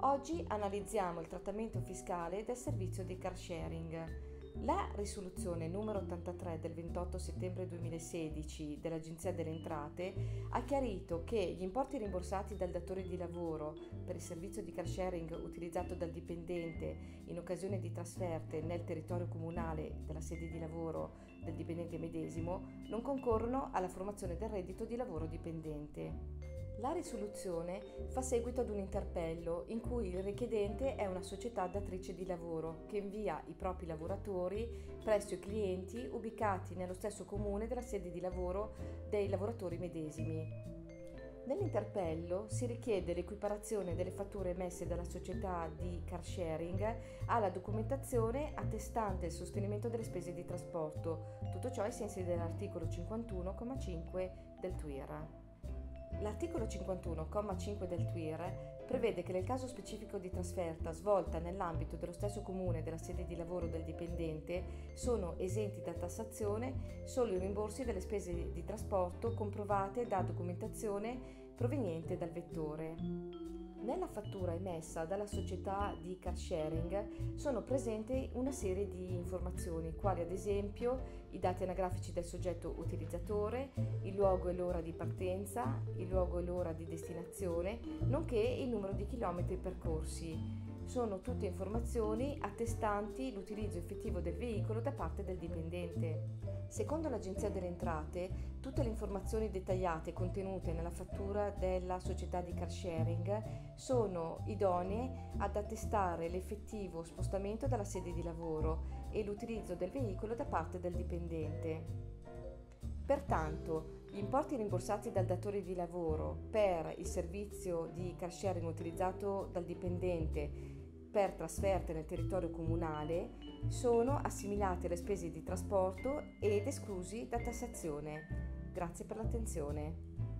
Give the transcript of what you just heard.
Oggi analizziamo il trattamento fiscale del servizio di car sharing. La risoluzione numero 83 del 28 settembre 2016 dell'Agenzia delle Entrate ha chiarito che gli importi rimborsati dal datore di lavoro per il servizio di car sharing utilizzato dal dipendente in occasione di trasferte nel territorio comunale della sede di lavoro del dipendente medesimo non concorrono alla formazione del reddito di lavoro dipendente. La risoluzione fa seguito ad un interpello in cui il richiedente è una società datrice di lavoro che invia i propri lavoratori presso i clienti ubicati nello stesso comune della sede di lavoro dei lavoratori medesimi. Nell'interpello si richiede l'equiparazione delle fatture emesse dalla società di car sharing alla documentazione attestante il sostenimento delle spese di trasporto, tutto ciò ai sensi dell'articolo 51,5 del TUIR. L'articolo 51,5 del TUIR prevede che nel caso specifico di trasferta svolta nell'ambito dello stesso comune della sede di lavoro del dipendente sono esenti da tassazione solo i rimborsi delle spese di trasporto comprovate da documentazione proveniente dal vettore. Nella fattura emessa dalla società di car sharing sono presenti una serie di informazioni, quali ad esempio i dati anagrafici del soggetto utilizzatore, il luogo e l'ora di partenza, il luogo e l'ora di destinazione, nonché il numero di chilometri percorsi. Sono tutte informazioni attestanti l'utilizzo effettivo del veicolo da parte del dipendente. Secondo l'Agenzia delle Entrate, tutte le informazioni dettagliate contenute nella fattura della società di car sharing sono idonee ad attestare l'effettivo spostamento dalla sede di lavoro e l'utilizzo del veicolo da parte del dipendente. Pertanto, gli importi rimborsati dal datore di lavoro per il servizio di car sharing utilizzato dal dipendente per trasferte nel territorio comunale sono assimilati alle spese di trasporto ed esclusi da tassazione. Grazie per l'attenzione.